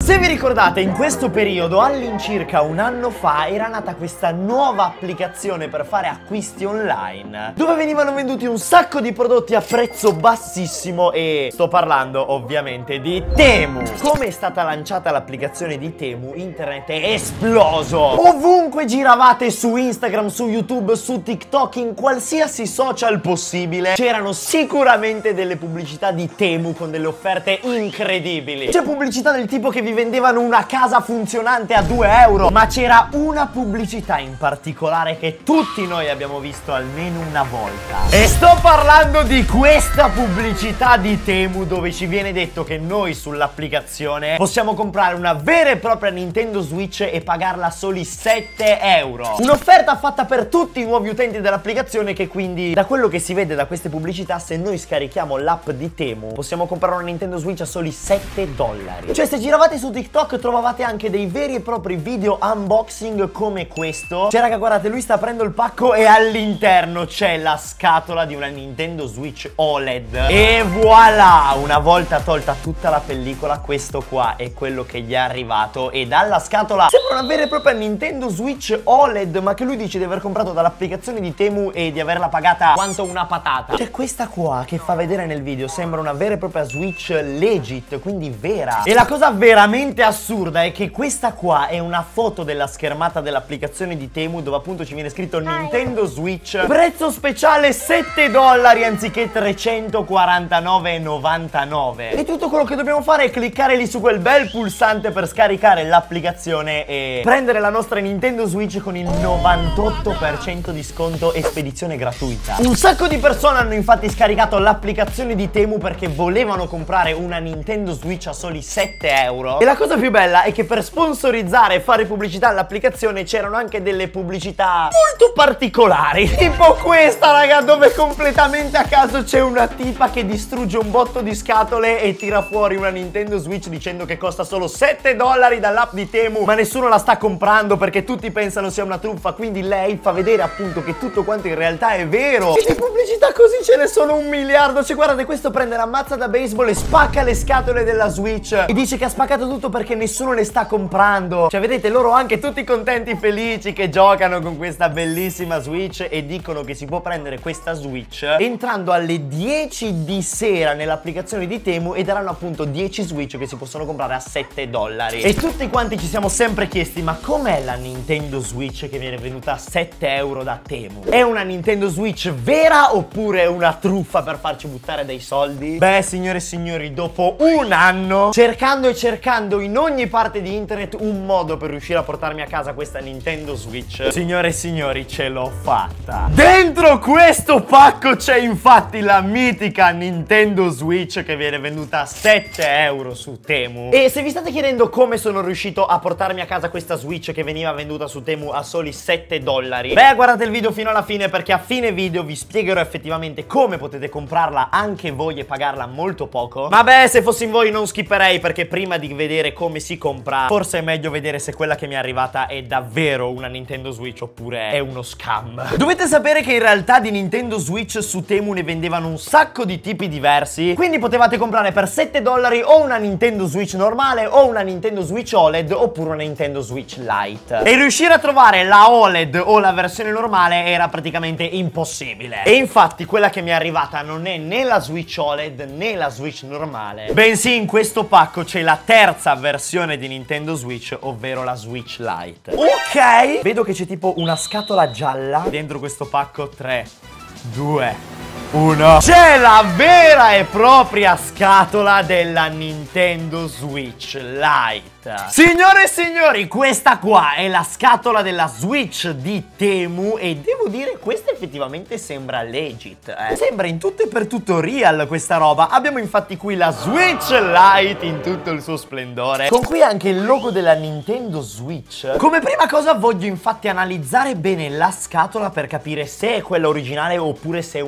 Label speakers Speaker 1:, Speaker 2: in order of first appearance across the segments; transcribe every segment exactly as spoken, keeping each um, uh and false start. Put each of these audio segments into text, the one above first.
Speaker 1: Se vi ricordate, in questo periodo, all'incirca un anno fa, era nata questa nuova applicazione per fare acquisti online, dove venivano venduti un sacco di prodotti a prezzo bassissimo e sto parlando ovviamente di Temu. Come è stata lanciata l'applicazione di Temu, internet è esploso. Ovunque giravate, su Instagram, su YouTube, su TikTok, in qualsiasi social possibile, c'erano sicuramente delle pubblicità di Temu con delle offerte incredibili. C'è pubblicità del tipo che vi vendevano una casa funzionante a due euro, ma c'era una pubblicità in particolare che tutti noi abbiamo visto almeno una volta. E sto parlando di questa pubblicità di Temu, dove ci viene detto che noi sull'applicazione possiamo comprare una vera e propria Nintendo Switch e pagarla soli sette euro. Un'offerta fatta per tutti i nuovi utenti dell'applicazione, che quindi, da quello che si vede da queste pubblicità, se noi scarichiamo l'app di Temu possiamo comprare una Nintendo Switch a soli sette dollari. Cioè, se giravate su TikTok trovavate anche dei veri e propri video unboxing come questo. Cioè raga, guardate, lui sta aprendo il pacco e all'interno c'è la scatola di una Nintendo Switch O L E D. E voilà! Una volta tolta tutta la pellicola, questo qua è quello che gli è arrivato. E dalla scatola sembra una vera e propria Nintendo Switch O L E D, ma che lui dice di aver comprato dall'applicazione di Temu e di averla pagata quanto una patata. Cioè, questa qua che fa vedere nel video sembra una vera e propria Switch legit, quindi vera. E la cosa veramente assurda è che questa qua è una foto della schermata dell'applicazione di Temu, dove appunto ci viene scritto Nintendo Switch, prezzo speciale sette dollari anziché trecentoquarantanove e novantanove. E tutto quello che dobbiamo fare è cliccare lì su quel bel pulsante per scaricare l'applicazione e prendere la nostra Nintendo Switch con il novantotto per cento di sconto e spedizione gratuita. Un sacco di persone hanno infatti scaricato l'applicazione di Temu perché volevano comprare una Nintendo Switch a soli sette euro. E la cosa più bella è che per sponsorizzare e fare pubblicità all'applicazione c'erano anche delle pubblicità molto particolari, tipo questa raga, dove completamente a caso c'è una tipa che distrugge un botto di scatole e tira fuori una Nintendo Switch dicendo che costa solo sette dollari dall'app di Temu, ma nessuno la sta comprando perché tutti pensano sia una truffa. Quindi lei fa vedere appunto che tutto quanto in realtà è vero. E di pubblicità così ce ne sono un miliardo. Cioè guardate, questo prende la mazza da baseball e spacca le scatole della Switch e dice che ha spaccato tutto perché nessuno le sta comprando. Cioè vedete, loro anche tutti contenti, felici che giocano con questa bellissima Switch, e dicono che si può prendere questa Switch entrando alle dieci di sera nell'applicazione di Temu e daranno appunto dieci Switch che si possono comprare a sette dollari. E tutti quanti ci siamo sempre chiesti: ma com'è la Nintendo Switch che viene venuta a sette euro da Temu? È una Nintendo Switch vera oppure è una truffa per farci buttare dei soldi? Beh, signore e signori, dopo un anno cercando e cercando in ogni parte di internet un modo per riuscire a portarmi a casa questa Nintendo Switch, signore e signori, ce l'ho fatta. Dentro questo pacco c'è infatti la mitica Nintendo Switch che viene venduta a sette euro su Temu. E se vi state chiedendo come sono riuscito a portarmi a casa questa Switch che veniva venduta su Temu a soli sette dollari, beh, guardate il video fino alla fine, perché a fine video vi spiegherò effettivamente come potete comprarla anche voi e pagarla molto poco. Ma beh, se fossi in voi non skipperei, perché prima di vedere come si compra forse è meglio vedere se quella che mi è arrivata è davvero una Nintendo Switch oppure è uno scam. Dovete sapere che in realtà di Nintendo Switch su Temu ne vendevano un sacco di tipi diversi, quindi potevate comprare per sette dollari o una Nintendo Switch normale o una Nintendo Switch O L E D oppure una Nintendo Switch Lite. E riuscire a trovare la O L E D o la versione normale era praticamente impossibile. E infatti quella che mi è arrivata non è né la Switch O L E D né la Switch normale, bensì in questo pacco c'è la terza versione di Nintendo Switch, ovvero la Switch Lite. Ok, vedo che c'è tipo una scatola gialla dentro questo pacco. Tre, due, uno. C'è la vera e propria scatola della Nintendo Switch Lite. Signore e signori, questa qua è la scatola della Switch di Temu e devo dire, questa effettivamente sembra legit, eh. Sembra in tutto e per tutto real questa roba. Abbiamo infatti qui la Switch Lite in tutto il suo splendore, con qui anche il logo della Nintendo Switch. Come prima cosa voglio infatti analizzare bene la scatola per capire se è quella originale oppure se è una replica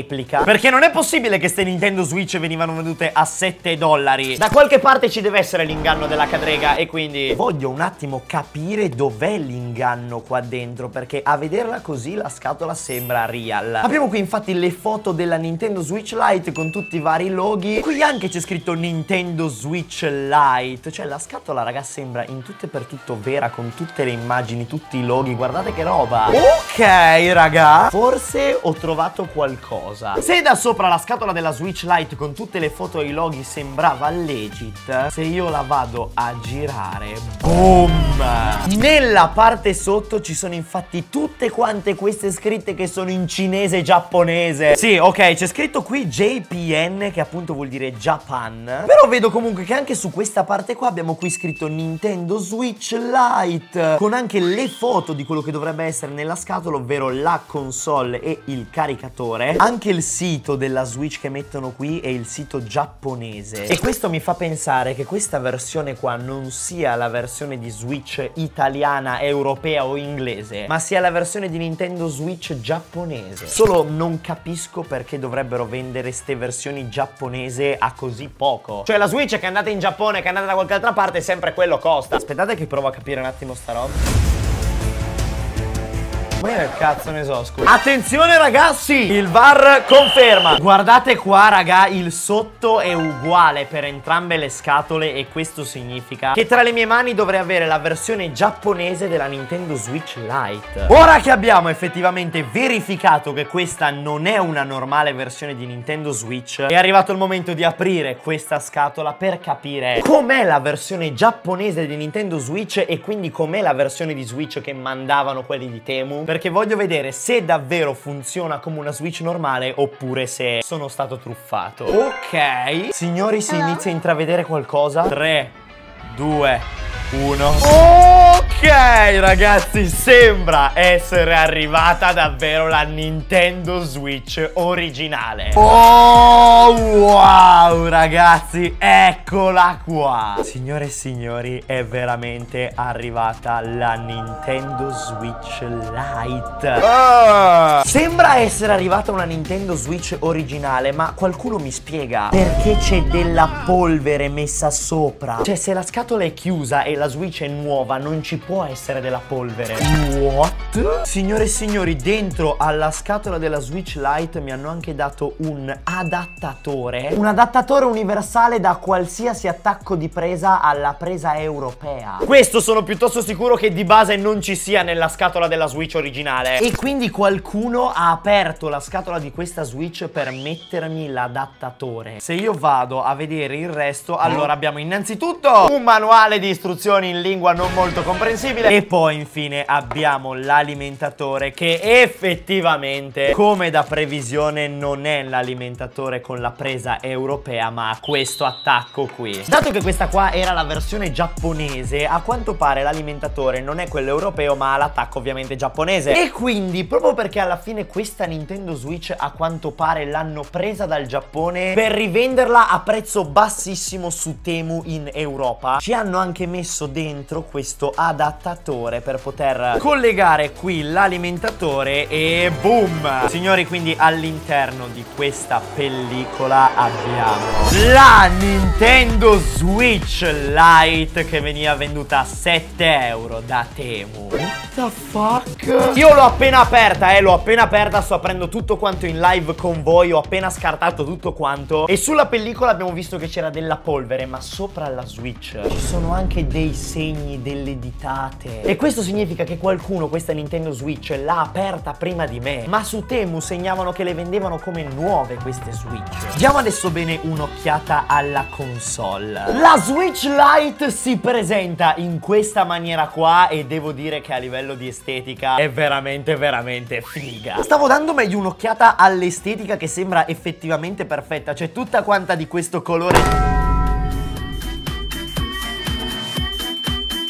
Speaker 1: replica, perché non è possibile che ste Nintendo Switch venivano vendute a sette dollari. Da qualche parte ci deve essere l'inganno della cadrega, e quindi voglio un attimo capire dov'è l'inganno qua dentro, perché a vederla così la scatola sembra real. Abbiamo qui infatti le foto della Nintendo Switch Lite con tutti i vari loghi. Qui anche c'è scritto Nintendo Switch Lite, cioè la scatola, raga, sembra in tutto e per tutto vera, con tutte le immagini, tutti i loghi. Guardate che roba. Ok, raga, forse ho trovato qualcosa. Se da sopra la scatola della Switch Lite con tutte le foto e i loghi sembrava legit, se io la vado a girare, boom, nella parte sotto ci sono infatti tutte quante queste scritte che sono in cinese e giapponese. Sì, ok, c'è scritto qui J P N, che appunto vuol dire Japan, però vedo comunque che anche su questa parte qua abbiamo qui scritto Nintendo Switch Lite, con anche le foto di quello che dovrebbe essere nella scatola, ovvero la console e il caricatore. Anche il sito della Switch che mettono qui è il sito giapponese, e questo mi fa pensare che questa versione qua non sia la versione di Switch italiana, europea o inglese, ma sia la versione di Nintendo Switch giapponese. Solo non capisco perché dovrebbero vendere ste versioni giapponese a così poco. Cioè la Switch che è andata in Giappone, che è andata da qualche altra parte, sempre quello costa. Aspettate che provo a capire un attimo sta roba. Ma io che cazzo ne so, scusa. Attenzione ragazzi, il V A R conferma. Guardate qua raga, il sotto è uguale per entrambe le scatole, e questo significa che tra le mie mani dovrei avere la versione giapponese della Nintendo Switch Lite. Ora che abbiamo effettivamente verificato che questa non è una normale versione di Nintendo Switch, è arrivato il momento di aprire questa scatola per capire com'è la versione giapponese di Nintendo Switch, e quindi com'è la versione di Switch che mandavano quelli di Temu, perché voglio vedere se davvero funziona come una Switch normale oppure se sono stato truffato. Ok, signori, si inizia a intravedere qualcosa. tre, due, uno. Ok ragazzi, sembra essere arrivata davvero la Nintendo Switch originale. Oh wow ragazzi, eccola qua. Signore e signori, è veramente arrivata la Nintendo Switch Lite. ah. Sembra essere arrivata una Nintendo Switch originale, ma qualcuno mi spiega perché c'è della polvere messa sopra? Cioè, se la scatola è chiusa e la Switch è nuova, non ci può essere della polvere. What? Signore e signori, dentro alla scatola della Switch Lite mi hanno anche dato un adattatore. Un adattatore universale da qualsiasi attacco di presa alla presa europea. Questo sono piuttosto sicuro che di base non ci sia nella scatola della Switch originale. E quindi qualcuno ha aperto la scatola di questa Switch per mettermi l'adattatore. Se io vado a vedere il resto, allora abbiamo innanzitutto un manuale di istruzioni in lingua non molto comprensibile, e poi infine abbiamo l'alimentatore, che effettivamente, come da previsione, non è l'alimentatore con la presa europea, ma questo attacco qui. Dato che questa qua era la versione giapponese, a quanto pare l'alimentatore non è quello europeo, ma ha l'attacco ovviamente giapponese. E quindi, proprio perché alla fine questa Nintendo Switch a quanto pare l'hanno presa dal Giappone per rivenderla a prezzo bassissimo su Temu in Europa, ci hanno anche messo dentro questo adattatore per poter collegare qui l'alimentatore, e boom! Signori, quindi all'interno di questa pellicola abbiamo la Nintendo Switch Lite, che veniva venduta a sette euro da Temu. What the fuck? Io l'ho appena aperta, eh, l'ho appena aperta, sto aprendo tutto quanto in live con voi, ho appena scartato tutto quanto, e sulla pellicola abbiamo visto che c'era della polvere, ma sopra la Switch ci sono anche dei segni, delle ditate, e questo significa che qualcuno questa Nintendo Switch l'ha aperta prima di me, ma su Temu segnavano che le vendevano come nuove queste Switch. Diamo adesso bene un'occhiata alla console. La Switch Lite si presenta in questa maniera qua, e devo dire che a livello di estetica è veramente veramente figa. Stavo dando meglio un'occhiata all'estetica, che sembra effettivamente perfetta, c'è tutta quanta di questo colore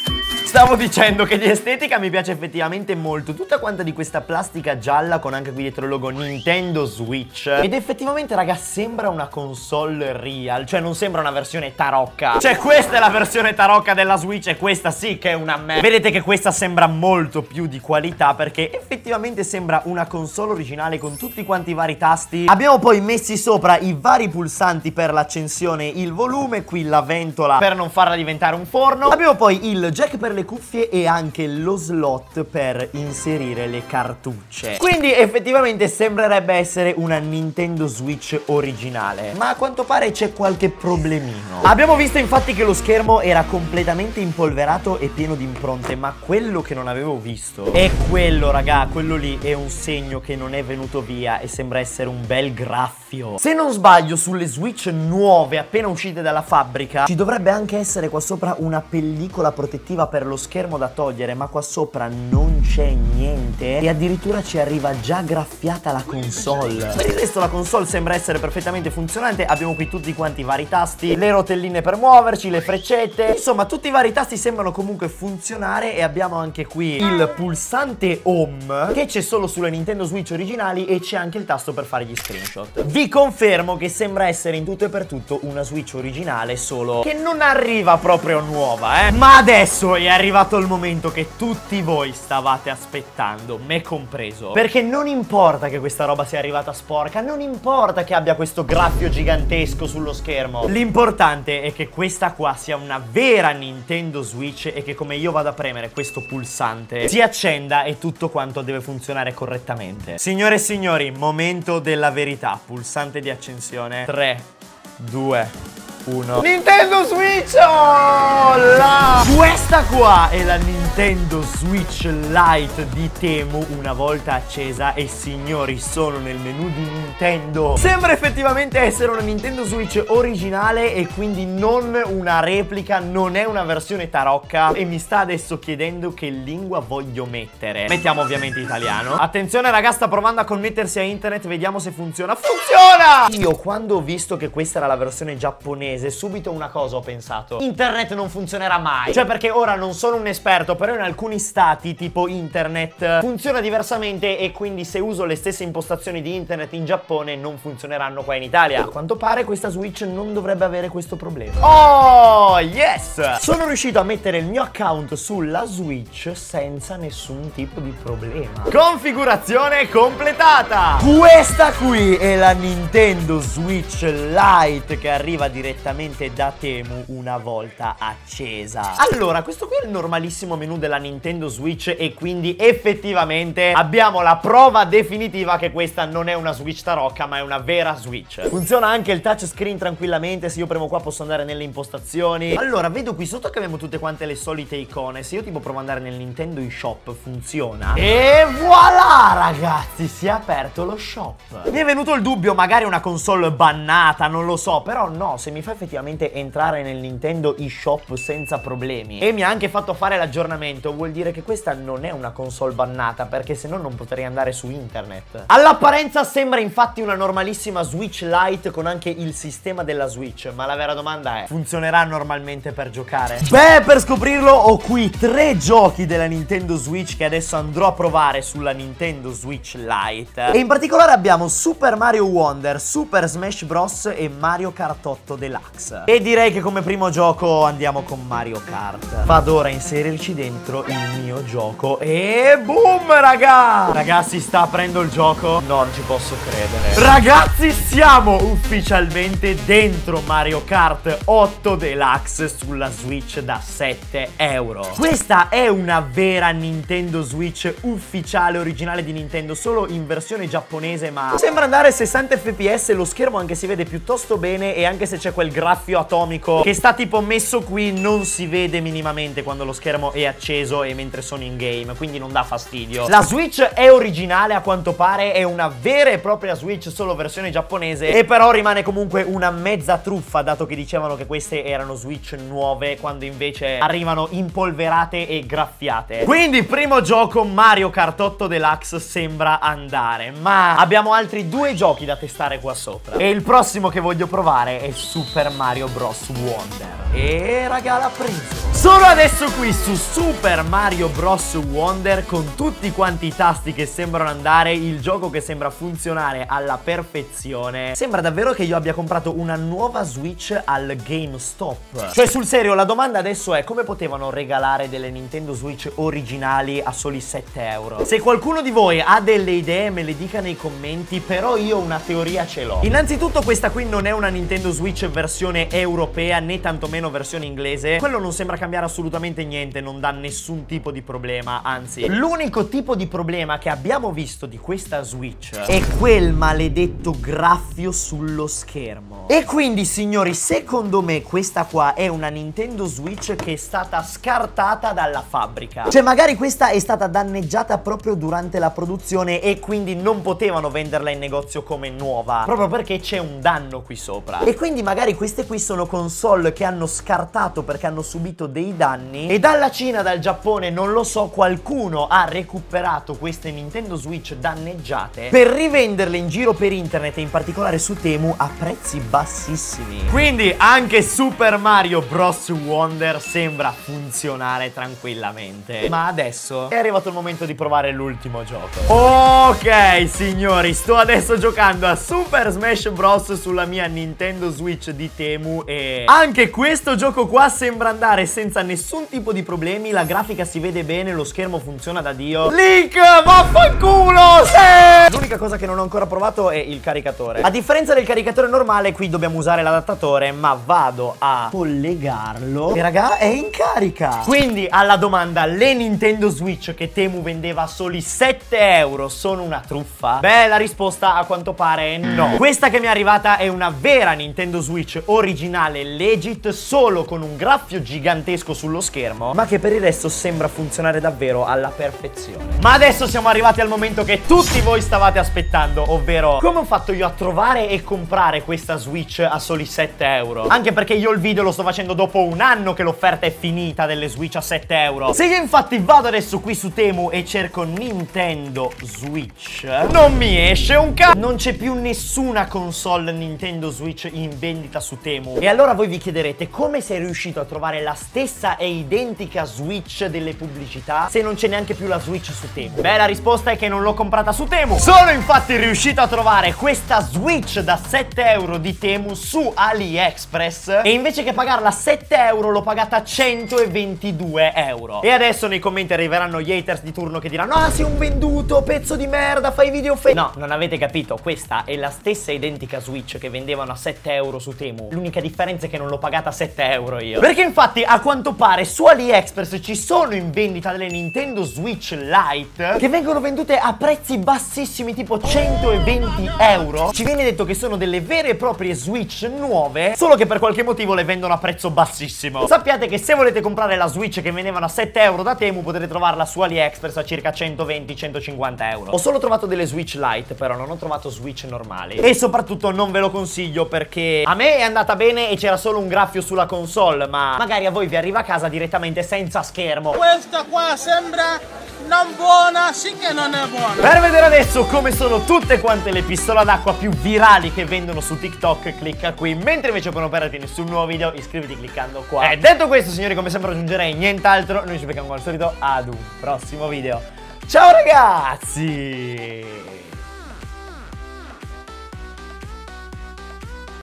Speaker 1: Stavo dicendo che di estetica mi piace effettivamente molto tutta quanta di questa plastica gialla con anche qui dietro il logo Nintendo Switch. Ed effettivamente raga sembra una console real, cioè non sembra una versione tarocca. Cioè questa è la versione tarocca della Switch e questa sì che è una me. Vedete che questa sembra molto più di qualità perché effettivamente sembra una console originale con tutti quanti i vari tasti. Abbiamo poi messi sopra i vari pulsanti per l'accensione, il volume, qui la ventola per non farla diventare un forno. Abbiamo poi il jack per le cuffie e anche lo slot per inserire le cartucce. Quindi effettivamente sembrerebbe essere una Nintendo Switch originale, ma a quanto pare c'è qualche problemino. Abbiamo visto infatti che lo schermo era completamente impolverato e pieno di impronte, ma quello che non avevo visto è quello raga, quello lì è un segno che non è venuto via e sembra essere un bel graffio. Se non sbaglio sulle Switch nuove appena uscite dalla fabbrica ci dovrebbe anche essere qua sopra una pellicola protettiva per lo schermo da togliere, ma qua sopra non c'è niente e addirittura ci arriva già graffiata la console. Per il resto la console sembra essere perfettamente funzionante. Abbiamo qui tutti quanti i vari tasti, le rotelline per muoverci, le freccette, insomma tutti i vari tasti sembrano comunque funzionare. E abbiamo anche qui il pulsante home che c'è solo sulle Nintendo Switch originali e c'è anche il tasto per fare gli screenshot. Vi confermo che sembra essere in tutto e per tutto una Switch originale, solo che non arriva proprio nuova, eh. Ma adesso è arrivato il momento che tutti voi stavate aspettando, me compreso. Perché non importa che questa roba sia arrivata sporca, non importa che abbia questo graffio gigantesco sullo schermo. L'importante è che questa qua sia una vera Nintendo Switch e che come io vado a premere questo pulsante si accenda e tutto quanto deve funzionare correttamente. Signore e signori, momento della verità. Pulsante di accensione. tre, due, uno. Nintendo Switch! Oh, là! Questa qua è la Nintendo Switch Lite di Temu una volta accesa e signori sono nel menu di Nintendo. Sembra effettivamente essere una Nintendo Switch originale e quindi non una replica, non è una versione tarocca e mi sta adesso chiedendo che lingua voglio mettere. Mettiamo ovviamente italiano. Attenzione raga, sta provando a connettersi a internet, vediamo se funziona. Funziona! Io quando ho visto che questa era la versione giapponese subito una cosa ho pensato: internet non funzionerà mai. Cioè perché ora non sono un esperto, però in alcuni stati tipo internet funziona diversamente e quindi se uso le stesse impostazioni di internet in Giappone non funzioneranno qua in Italia. A quanto pare questa Switch non dovrebbe avere questo problema. Oh yes! Sono riuscito a mettere il mio account sulla Switch senza nessun tipo di problema. Configurazione completata. Questa qui è la Nintendo Switch Lite che arriva direttamente da Temu una volta accesa. Allora, questo qui è il normalissimo menu della Nintendo Switch e quindi effettivamente abbiamo la prova definitiva che questa non è una Switch tarocca ma è una vera Switch. Funziona anche il touchscreen tranquillamente, se io premo qua posso andare nelle impostazioni. Allora, vedo qui sotto che abbiamo tutte quante le solite icone. Se io tipo provo ad andare nel Nintendo eShop funziona. E voilà ragazzi, si è aperto lo shop. Mi è venuto il dubbio, magari una console bannata, non lo so, però no, se mi fa effettivamente entrare nel Nintendo eShop senza problemi e mi ha anche fatto fare l'aggiornamento, vuol dire che questa non è una console bannata, perché se no non potrei andare su internet. All'apparenza sembra infatti una normalissima Switch Lite con anche il sistema della Switch, ma la vera domanda è: funzionerà normalmente per giocare? Beh, per scoprirlo ho qui tre giochi della Nintendo Switch che adesso andrò a provare sulla Nintendo Switch Lite. E in particolare abbiamo Super Mario Wonder, Super Smash Bros e Mario Kart otto Deluxe. E direi che come primo gioco andiamo con Mario Kart. Vado ora a inserirci dentro il mio gioco e boom raga! Ragazzi, sta aprendo il gioco, non ci posso credere. Ragazzi, siamo ufficialmente dentro Mario Kart otto Deluxe sulla Switch da sette euro. Questa è una vera Nintendo Switch ufficiale, originale di Nintendo, solo in versione giapponese, ma sembra andare a sessanta F P S, lo schermo anche si vede piuttosto bene e anche se c'è quel graffio atomico che sta tipo messo qui non si vede minimamente quando lo schermo è acceso e mentre sono in game, quindi non dà fastidio. La Switch è originale a quanto pare, è una vera e propria Switch solo versione giapponese e però rimane comunque una mezza truffa, dato che dicevano che queste erano Switch nuove quando invece arrivano impolverate e graffiate. Quindi primo gioco Mario Kart otto Deluxe sembra andare, ma abbiamo altri due giochi da testare qua sopra e il prossimo che voglio provare è Super Mario Bros Wonder. E raga, l'ha preso. Sono adesso qui su Super Mario Bros. Wonder con tutti quanti i tasti che sembrano andare, il gioco che sembra funzionare alla perfezione. Sembra davvero che io abbia comprato una nuova Switch al GameStop. Cioè sul serio, la domanda adesso è: come potevano regalare delle Nintendo Switch originali a soli sette euro? Se qualcuno di voi ha delle idee me le dica nei commenti, però io una teoria ce l'ho. Innanzitutto questa qui non è una Nintendo Switch versione europea né tantomeno versione inglese. Quello non sembra cambiare assolutamente niente, non dà nessun tipo di problema, anzi l'unico tipo di problema che abbiamo visto di questa Switch è quel maledetto graffio sullo schermo. E quindi signori, secondo me questa qua è una Nintendo Switch che è stata scartata dalla fabbrica. Cioè magari questa è stata danneggiata proprio durante la produzione e quindi non potevano venderla in negozio come nuova, proprio perché c'è un danno qui sopra. E quindi magari queste qui sono console che hanno scartato perché hanno subito dei danni e dalla Cina, dal Giappone, non lo so, qualcuno ha recuperato queste Nintendo Switch danneggiate per rivenderle in giro per internet e in particolare su Temu a prezzi bassissimi. Quindi anche Super Mario Bros. Wonder sembra funzionare tranquillamente. Ma adesso è arrivato il momento di provare l'ultimo gioco. Ok signori, sto adesso giocando a Super Smash Bros. Sulla mia Nintendo Switch di Temu e anche questo gioco qua sembra andare senza nessun tipo di problemi. La grafica si vede bene, lo schermo funziona da Dio. Link, vaffanculo, sì! L'unica cosa che non ho ancora provato è il caricatore. A differenza del caricatore normale, qui dobbiamo usare l'adattatore, ma vado a collegarlo e raga, è in carica. Quindi alla domanda: le Nintendo Switch che Temu vendeva a soli sette euro sono una truffa? Beh, la risposta a quanto pare è no. Questa che mi è arrivata è una vera Nintendo Switch originale legit, solo con un graffio gigantesco sullo schermo, ma che per il resto sembra funzionare davvero alla perfezione. Ma adesso siamo arrivati al momento che tutti voi stavate aspettando, ovvero come ho fatto io a trovare e comprare questa Switch a soli sette euro. Anche perché io il video lo sto facendo dopo un anno che l'offerta è finita delle Switch a sette euro. Se io infatti vado adesso qui su Temu e cerco Nintendo Switch, non mi esce un c***o. Non c'è più nessuna console Nintendo Switch in vendita su Temu. E allora voi vi chiederete: come sei riuscito a trovare la stessa e identica Switch delle pubblicità se non c'è neanche più la Switch su Temu? Beh, la risposta è che non l'ho comprata su Temu. Sono infatti riuscito a trovare questa Switch da sette euro di Temu su AliExpress e invece che pagarla sette euro l'ho pagata centoventidue euro. E adesso nei commenti arriveranno gli haters di turno che diranno: ah, sei un venduto, pezzo di merda, fai video fake. No, non avete capito, questa è la stessa identica Switch che vendevano a sette euro su Temu. L'unica differenza è che non l'ho pagata sette euro io, perché infatti a quanto pare su AliExpress ci sono in vendita delle Nintendo Switch Lite che vengono vendute a prezzi bassissimi, tipo centoventi euro. Ci viene detto che sono delle vere e proprie Switch nuove, solo che per qualche motivo le vendono a prezzo bassissimo. Sappiate che se volete comprare la Switch che vendevano a sette euro da Temu, potete trovarla su AliExpress a circa centoventi centocinquanta euro. Ho solo trovato delle Switch Lite, però non ho trovato Switch normali. E soprattutto non ve lo consiglio perché a me è andata bene e c'era solo un graffio sulla console, ma magari a voi vi arriva a casa direttamente senza schermo.
Speaker 2: Questa qua sembra non buona, sì che non è buona.
Speaker 1: Per vedere adesso come sono tutte quante le pistole d'acqua più virali che vendono su TikTok, clicca qui. Mentre invece per non perderti nessun nuovo video, iscriviti cliccando qua. E detto questo signori, come sempre aggiungerei nient'altro. Noi ci becchiamo al solito ad un prossimo video. Ciao ragazzi!